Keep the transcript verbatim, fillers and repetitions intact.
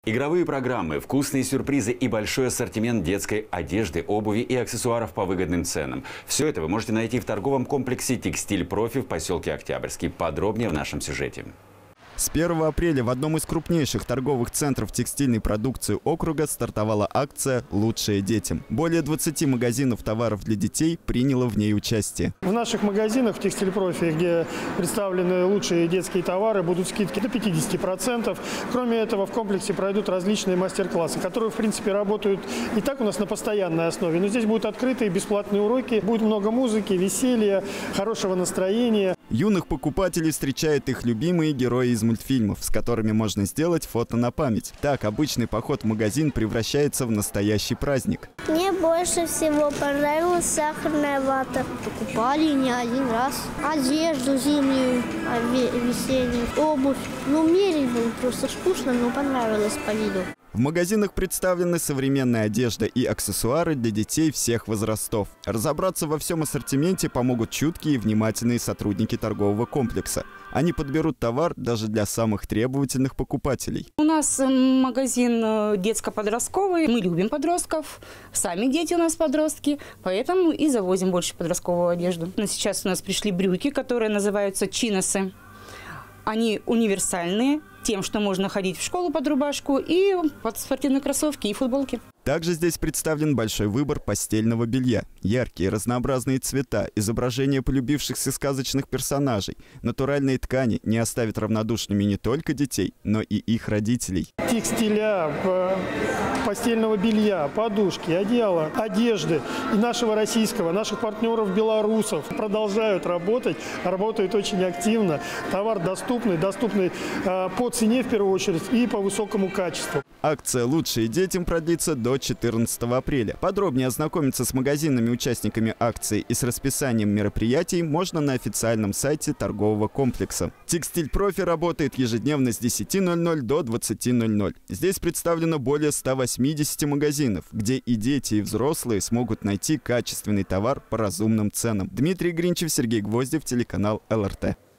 Игровые программы, вкусные сюрпризы и большой ассортимент детской одежды, обуви и аксессуаров по выгодным ценам. Все это вы можете найти в торговом комплексе «Текстиль Профи» в поселке Октябрьский. Подробнее в нашем сюжете. С первого апреля в одном из крупнейших торговых центров текстильной продукции округа стартовала акция «Лучшее детям». Более двадцати магазинов товаров для детей приняло в ней участие. В наших магазинах в «Текстиль Профи», где представлены лучшие детские товары, будут скидки до пятидесяти процентов. Кроме этого, в комплексе пройдут различные мастер-классы, которые, в принципе, работают и так у нас на постоянной основе. Но здесь будут открытые бесплатные уроки, будет много музыки, веселья, хорошего настроения. Юных покупателей встречают их любимые герои из мультфильмов, с которыми можно сделать фото на память. Так обычный поход в магазин превращается в настоящий праздник. Мне больше всего понравилась сахарная вата. Покупали не один раз. Одежду зимнюю, весеннюю, обувь. Ну, мерить было просто скучно, но понравилось по виду. В магазинах представлены современная одежда и аксессуары для детей всех возрастов. Разобраться во всем ассортименте помогут чуткие и внимательные сотрудники торгового комплекса. Они подберут товар даже для самых требовательных покупателей. У нас магазин детско-подростковый. Мы любим подростков. Сами дети у нас подростки. Поэтому и завозим больше подростковую одежду. Но сейчас у нас пришли брюки, которые называются чиносы. Они универсальные тем, что можно ходить в школу под рубашку и под спортивные кроссовки и футболки. Также здесь представлен большой выбор постельного белья. Яркие разнообразные цвета, изображения полюбившихся сказочных персонажей, натуральные ткани не оставят равнодушными не только детей, но и их родителей. Текстиля, постельного белья, подушки, одеяла, одежды и нашего российского, наших партнеров белорусов продолжают работать, работают очень активно. Товар доступный, доступный по цене в первую очередь и по высокому качеству. Акция «Лучшие детям» продлится до четырнадцатого апреля. Подробнее ознакомиться с магазинами-участниками акции и с расписанием мероприятий можно на официальном сайте торгового комплекса. «Текстиль Профи» работает ежедневно с десяти ноль-ноль до двадцати ноль-ноль. Здесь представлено более ста восьмидесяти магазинов, где и дети, и взрослые смогут найти качественный товар по разумным ценам. Дмитрий Гринчев, Сергей Гвоздев, телеканал эл эр тэ.